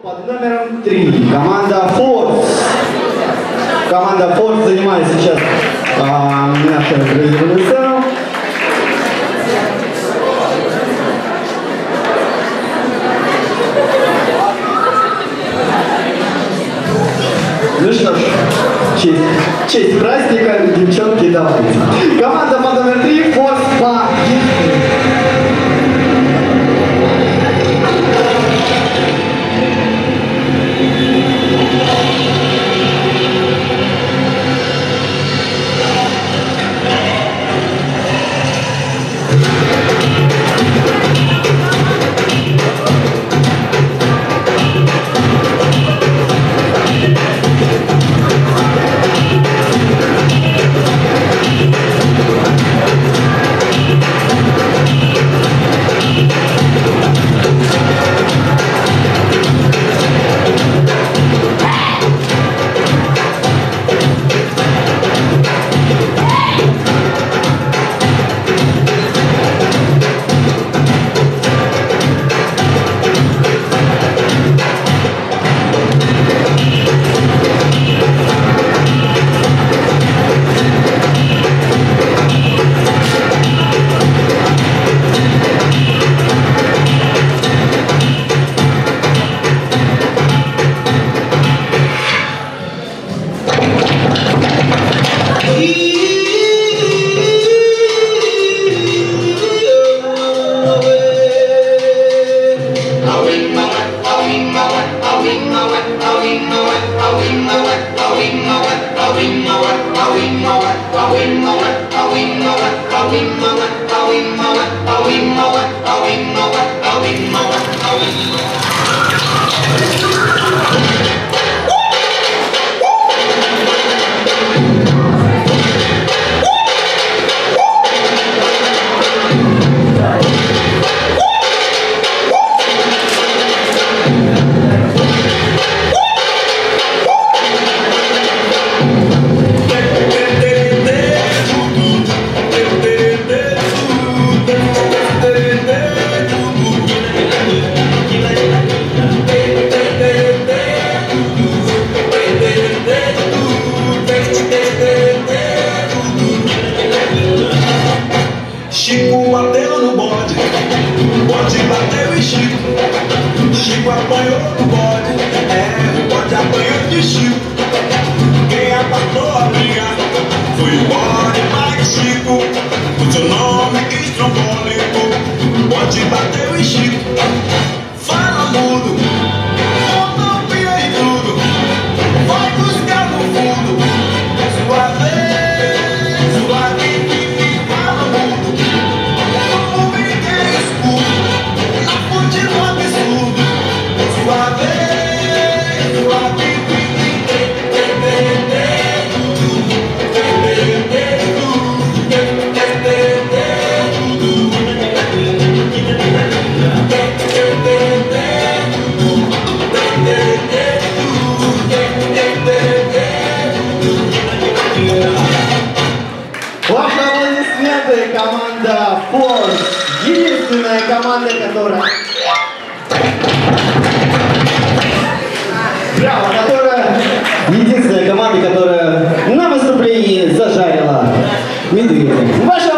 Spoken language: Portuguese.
Под номером 3 команда Force. Команда Force занимает сейчас нашу производственную сцену. Ну что ж, честь праздника, девчонки, давайте. Команда под номер 3 Force по Chico apanhou no bode, o bode apanhou de Chico. Quem apartou a briga foi o bode mais Chico. O seu nome estrombólico, o bode bateu em Chico. Fala mudo, utopia e tudo, vai buscar no fundo. Sua vez, sua vida, fala mudo, como brinquei escuro, na fonte do absurdo. Sua vez, sua vida, Ваши аплодисменты, команда Force. Единственная команда, которая... Браво, единственная команда, которая на выступлении зажарила медведя. Ваши